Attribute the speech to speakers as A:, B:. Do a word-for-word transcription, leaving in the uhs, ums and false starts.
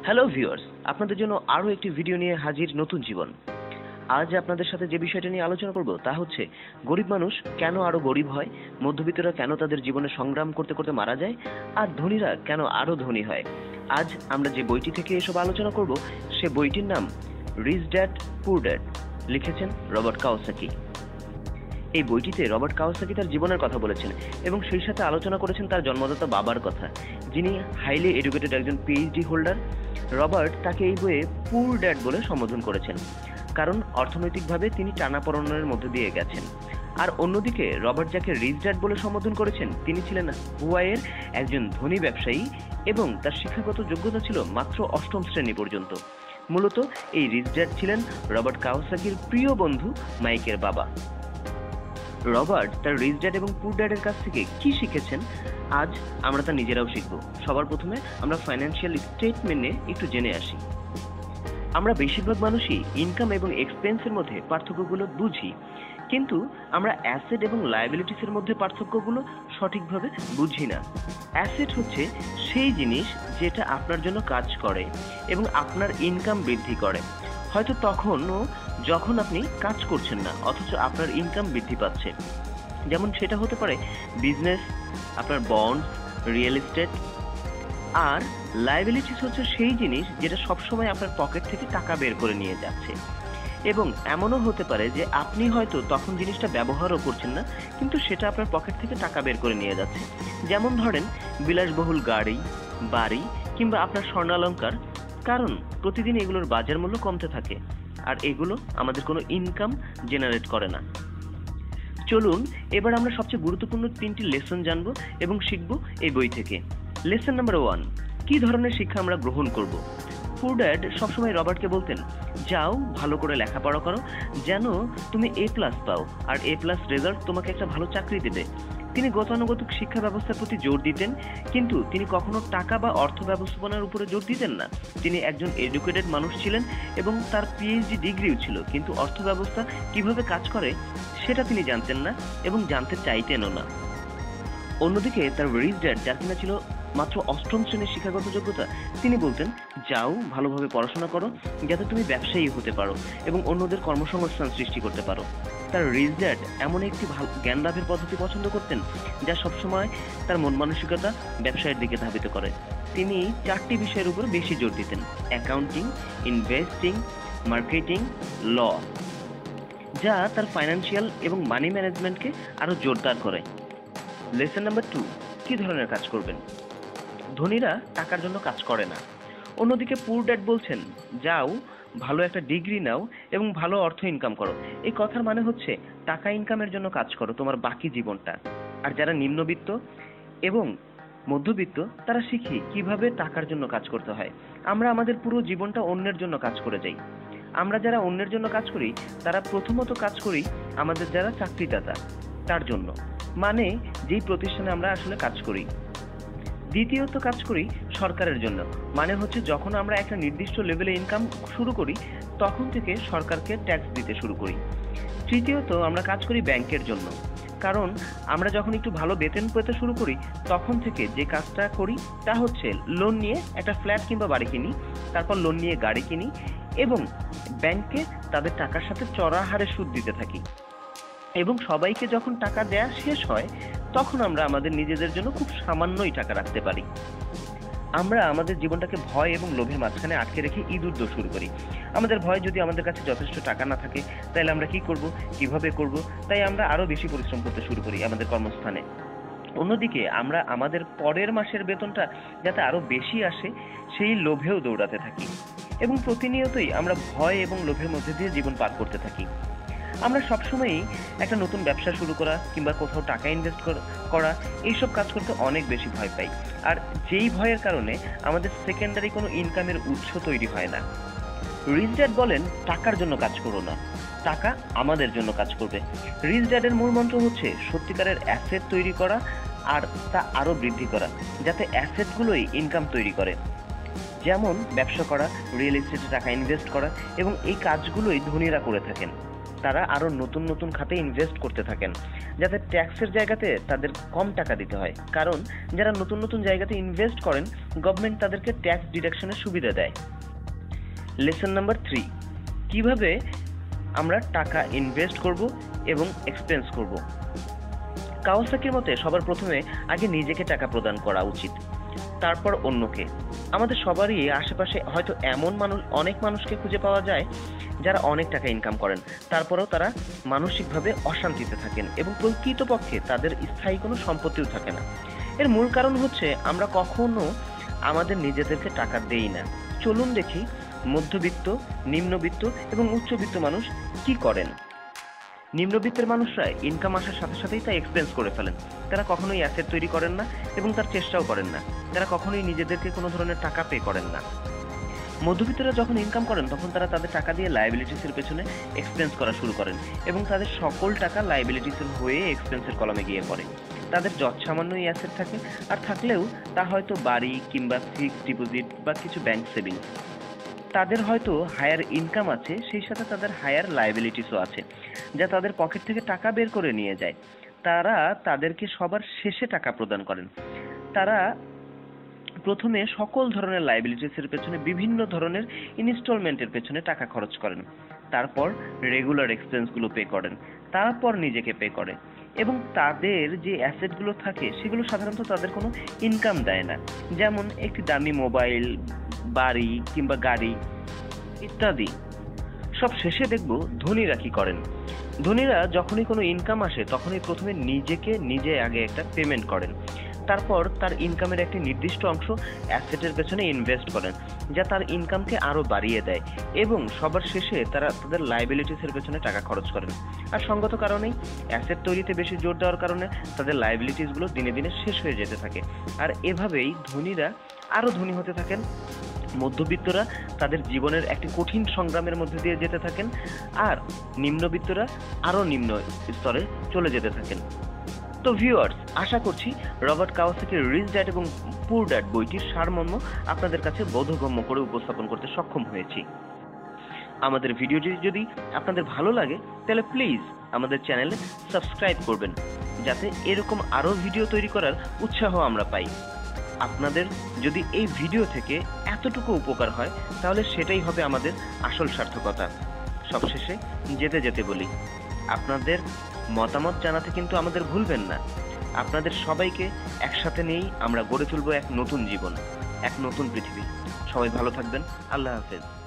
A: Hello viewers, আপনাদের জন্য আরও একটি ভিডিও নিয়ে হাজির নতুন জীবন। আজ আপনাদের সাথে যে বিষয়টা নিয়ে আলোচনা করব তা হচ্ছে গরিব মানুষ কেন আরো গরিব হয়, মধ্যবিত্তরা কেন তাদের জীবনে সংগ্রাম করতে করতে মারা যায়, আর ধনীরা কেন আরো ধনী হয়। আজ আমরা যে বইটি থেকে এসব আলোচনা করব সে বইটির নাম রিচ ড্যাড পুর ড্যাড, লিখেছেন রবার্ট কাওয়াসাকি। এই বইটিতে রবার্ট কাওয়াসাকি তার জীবনের কথা বলেছেন এবং সেই সাথে আলোচনা করেছেন তার জন্মদাতা বাবার কথা, যিনি হাইলি এডুকেটেড একজন পিএইচডি হোল্ডার। রবার্ট তাকে এই বইয়ে পুর ড্যাড বলে সম্বোধন করেছেন, কারণ অর্থনৈতিকভাবে তিনি টানাপোড়েনের মধ্যে দিয়ে গেছেন। আর অন্যদিকে রবার্ট যাকে রিচ ড্যাড বলে সম্বোধন করেছেন তিনি ছিলেন হুয়াইয়ের একজন ধনী ব্যবসায়ী এবং তার শিক্ষাগত যোগ্যতা ছিল মাত্র অষ্টম শ্রেণী পর্যন্ত। মূলত এই রিচ ড্যাড ছিলেন রবার্ট কাওয়াসাকির প্রিয় বন্ধু মাইকের বাবা। রবার্ট তার রিচ ড্যাড এবং পুর ড্যাডের কাছ থেকে কি শিখেছেন আজ আমরা তা নিজেরাও শিখব। সবার প্রথমে আমরা ফাইন্যান্সিয়াল স্টেটমেন্ট নিয়ে একটু জেনে আসি। আমরা বেশিরভাগ মানুষই ইনকাম এবং এক্সপেন্সের মধ্যে পার্থক্যগুলো বুঝি, কিন্তু আমরা অ্যাসেট এবং লায়াবিলিটিসের মধ্যে পার্থক্যগুলো সঠিকভাবে বুঝি না। অ্যাসেট হচ্ছে সেই জিনিস যেটা আপনার জন্য কাজ করে এবং আপনার ইনকাম বৃদ্ধি করে, হয়তো তখনও যখন আপনি কাজ করছেন না অথচ আপনার ইনকাম বৃদ্ধি পাচ্ছে। যেমন সেটা হতে পারে বিজনেস, আপনার বন্ড, রিয়েল এস্টেট। আর লায়াবিলিটিস হচ্ছে সেই জিনিস যেটা সবসময় আপনার পকেট থেকে টাকা বের করে নিয়ে যাচ্ছে, এবং এমনও হতে পারে যে আপনি হয়তো তখন জিনিসটা ব্যবহারও করছেন না কিন্তু সেটা আপনার পকেট থেকে টাকা বের করে নিয়ে যাচ্ছে। যেমন ধরেন বিলাসবহুল গাড়ি, বাড়ি কিংবা আপনার স্বর্ণালংকার, কারণ প্রতিদিন এগুলোর বাজার মূল্য কমতে থাকে আর এগুলো আমাদের কোনো ইনকাম জেনারেট করে না। চলুন এবার আমরা সবচেয়ে গুরুত্বপূর্ণ তিনটি লেসন জানবো এবং শিখবো এই বই থেকে। লেসন নাম্বার ওয়ান, কি ধরনের শিক্ষা আমরা গ্রহণ করব। পুর ড্যাড সবসময় রবার্টকে বলতেন, যাও ভালো করে লেখাপড়া করো যেন তুমি এ প্লাস পাও, আর এ প্লাস রেজাল্ট তোমাকে একটা ভালো চাকরি দেবে। তিনি গতানুগতিক শিক্ষা ব্যবস্থার প্রতি জোর দিতেন, কিন্তু তিনি কখনো টাকা বা অর্থ ব্যবস্থাপনার উপরে জোর দিতেন না। তিনি একজন এডুকেটেড মানুষ ছিলেন এবং তার পিএইচডি ডিগ্রিও ছিল, কিন্তু অর্থ ব্যবস্থা কিভাবে কাজ করে সেটা তিনি জানতেন না এবং জানতে চাইতেনও না। অন্যদিকে তার রিচ ড্যাড, যার কিনা ছিল মাত্র অষ্টম শ্রেণীর শিক্ষাগত যোগ্যতা, তিনি বলতেন, যাও ভালোভাবে পড়াশোনা করো যাতে তুমি ব্যবসায়ী হতে পারো এবং অন্যদের কর্মসংস্থান সৃষ্টি করতে পারো। তার রিচ ড্যাড এমন একটি ভালো জ্ঞান লাভের পদ্ধতি পছন্দ করতেন যা সবসময় তার মন মানসিকতা ব্যবসায়ের দিকে ধাবিত করে। তিনি চারটি বিষয়ের উপর বেশি জোর দিতেন: অ্যাকাউন্টিং, ইনভেস্টিং, মার্কেটিং, ল, যা তার ফাইন্যান্সিয়াল এবং মানি ম্যানেজমেন্টকে আরো জোরদার করে। লেসন নাম্বার টু, কি ধরনের কাজ করবেন। ধনীরা টাকার জন্য কাজ করে না। অন্যদিকে পুর ড্যাড বলছেন, যাও ভালো একটা ডিগ্রি নাও এবং ভালো অর্থ ইনকাম করো। এই কথার মানে হচ্ছে টাকা ইনকামের জন্য কাজ করো তোমার বাকি জীবনটা। আর যারা নিম্নবিত্ত এবং মধ্যবিত্ত তারা শিখি কিভাবে টাকার জন্য কাজ করতে হয়। আমরা আমাদের পুরো জীবনটা অন্যের জন্য কাজ করে যাই। আমরা যারা অন্যের জন্য কাজ করি তারা প্রথমত কাজ করি আমাদের যারা চাকরিদাতা তার জন্য, মানে যেই প্রতিষ্ঠানে আমরা আসলে কাজ করি। দ্বিতীয়ত কাজ করি সরকারের জন্য, মানে হচ্ছে যখন আমরা একটা নির্দিষ্ট লেভেলে ইনকাম শুরু করি তখন থেকে সরকারকে ট্যাক্স দিতে শুরু করি। তৃতীয়ত আমরা কাজ করি ব্যাংকের জন্য, কারণ আমরা যখন একটু ভালো বেতন পেতে শুরু করি তখন থেকে যে কাজটা করি তা হচ্ছে লোন নিয়ে একটা ফ্ল্যাট কিংবা বাড়ি কিনি, তারপর লোন নিয়ে গাড়ি কিনি এবং ব্যাংকে তাদের টাকার সাথে চড়া হারে সুদ দিতে থাকি। এবং সবাইকে যখন টাকা দেয়া শেষ হয় তখন আমরা আমাদের নিজেদের জন্য খুব সামান্যই টাকা রাখতে পারি। আমরা আমাদের জীবনটাকে ভয় এবং লোভের মাঝখানে আটকে রেখে ইঁদুর দৌড় শুরু করি। আমাদের ভয়, যদি আমাদের কাছে যথেষ্ট টাকা না থাকে তাহলে আমরা কি করব, কিভাবে করব, তাই আমরা আরো বেশি পরিশ্রম করতে শুরু করি আমাদের কর্মস্থানে। অন্যদিকে আমরা আমাদের পরের মাসের বেতনটা যাতে আরো বেশি আসে সেই লোভেও দৌড়াতে থাকি এবং প্রতিনিয়তই আমরা ভয় এবং লোভের মধ্যে দিয়ে জীবন পার করতে থাকি। আমরা সবসময়ই একটা নতুন ব্যবসা শুরু করা কিংবা কোথাও টাকা ইনভেস্ট করা এইসব কাজ করতে অনেক বেশি ভয় পাই, আর যেই ভয়ের কারণে আমাদের সেকেন্ডারি কোনো ইনকামের উৎস তৈরি হয় না। রিচ ড্যাড বলেন, টাকার জন্য কাজ করো না, টাকা আমাদের জন্য কাজ করবে। রিচ ড্যাডের মূল মন্ত্র হচ্ছে সত্যিকারের অ্যাসেট তৈরি করা আর তা আরো বৃদ্ধি করা, যাতে অ্যাসেটগুলোই ইনকাম তৈরি করে। যেমন ব্যবসা করা, রিয়েল এস্টেটে টাকা ইনভেস্ট করা, এবং এই কাজগুলোই ধনীরা করে থাকেন। তারা আরো নতুন নতুন খাতে ইনভেস্ট করতে থাকেন, যাতে ট্যাক্সের জায়গাতে তাদের কম টাকা দিতে হয়। কারণ যারা নতুন নতুন জায়গাতে ইনভেস্ট করেন, গভর্নমেন্ট তাদেরকে ট্যাক্স ডিডাকশনের সুবিধা দেয়। লেসন নাম্বার থ্রি, কিভাবে আমরা টাকা ইনভেস্ট করব এবং এক্সপেন্স করব। কাওয়াসাকির মতে সবার প্রথমে আগে নিজেকে টাকা প্রদান করা উচিত, তারপর অন্যকে। আমাদের সবারই আশেপাশে হয়তো এমন মানুষ, অনেক মানুষকে খুঁজে পাওয়া যায় যারা অনেক টাকা ইনকাম করেন, তারপরেও তারা মানসিকভাবে অশান্তিতে থাকেন এবং প্রকৃতপক্ষে তাদের স্থায়ী কোনো সম্পত্তিও থাকে না। এর মূল কারণ হচ্ছে আমরা কখনো আমাদের নিজেদেরকে টাকা দেই না। চলুন দেখি মধ্যবিত্ত, নিম্নবিত্ত এবং উচ্চবিত্ত মানুষ কি করেন। নিম্নবিত্তের মানুষরা ইনকাম আসার সাথে সাথেই তা এক্সপেন্স করে ফেলেন। তারা কখনোই অ্যাসেট তৈরি করেন না এবং তার চেষ্টাও করেন না। তারা কখনোই নিজেদেরকে কোনো ধরনের টাকা পে করেন না। মধ্যবিত্তরা যখন ইনকাম করেন তখন তারা তাদের টাকা দিয়ে লায়াবিলিটিসের পেছনে এক্সপেন্স করা শুরু করেন এবং তাদের সকল টাকা লায়াবিলিটিসের হয়ে এক্সপেন্সের কলামে গিয়ে পড়ে। তাদের যৎসামান্যই অ্যাসেট থাকে, আর থাকলেও তা হয়তো বাড়ি কিংবা ফিক্সড ডিপোজিট বা কিছু ব্যাংক সেভিংস। তাদের হয়তো হায়ার ইনকাম আছে, সেই সাথে তাদের হায়ার লায়াবিলিটিসও আছে, যা তাদের পকেট থেকে টাকা বের করে নিয়ে যায়। তারা তাদেরকে সবার শেষে টাকা প্রদান করেন। তারা প্রথমে সকল ধরনের লায়াবিলিটিসের পেছনে বিভিন্ন ধরনের ইনস্টলমেন্টের পেছনে টাকা খরচ করেন, তারপর রেগুলার এক্সপেন্সগুলো পে করেন, তারপর নিজেকে পে করে। এবং তাদের যে অ্যাসেটগুলো থাকে সেগুলো সাধারণত তাদের কোনো ইনকাম দেয় না, যেমন একটি দামি মোবাইল, বাড়ি কিংবা গাড়ি ইত্যাদি। সব শেষে দেখব ধনীরা কি করেন। ধনীরা যখনই কোনো ইনকাম আসে তখনই প্রথমে নিজেকে নিজে আগে একটা পেমেন্ট করেন, তারপর তার ইনকামের একটি নির্দিষ্ট অংশ অ্যাসেটের পেছনে ইনভেস্ট করেন, যা তার ইনকামকে আরো বাড়িয়ে দেয়। এবং সবার শেষে তারা তাদের লায়াবিলিটিসের পেছনে টাকা খরচ করেন। আর সঙ্গত কারণেই অ্যাসেট তৈরিতে বেশি জোর দেওয়ার কারণে তাদের লায়াবিলিটিসগুলো দিনে দিনে শেষ হয়ে যেতে থাকে। আর এভাবেই ধনীরা আরো ধনী হতে থাকেন, মধ্যবিত্তরা তাদের জীবনের একটি কঠিন সংগ্রামের মধ্যে দিয়ে যেতে থাকেন, আর নিম্নবিত্তরা আরো নিম্ন স্তরে চলে যেতে থাকেন। তো ভিউয়ার্স, আশা করছি রবার্ট কাওয়াসাকির রিচ ড্যাড এবং পুর ড্যাড বইটির সারমর্ম আপনাদের কাছে বোধগম্য করে উপস্থাপন করতে সক্ষম হয়েছি। আমাদের ভিডিওটি যদি আপনাদের ভালো লাগে তাহলে প্লিজ আমাদের চ্যানেলে সাবস্ক্রাইব করবেন, যাতে এরকম আরো ভিডিও তৈরি করার উৎসাহ আমরা পাই। আপনাদের যদি এই ভিডিও থেকে এতটুকু উপকার হয় তাহলে সেটাই হবে আমাদের আসল সার্থকতা। সবশেষে যেতে যেতে বলি, আপনাদের মতামত জানাতে কিন্তু আমাদের ভুলবেন না। আপনাদের সবাইকে একসাথে নিয়েই আমরা গড়ে তুলব এক নতুন জীবন, এক নতুন পৃথিবী। সবাই ভালো থাকবেন। আল্লাহ হাফেজ।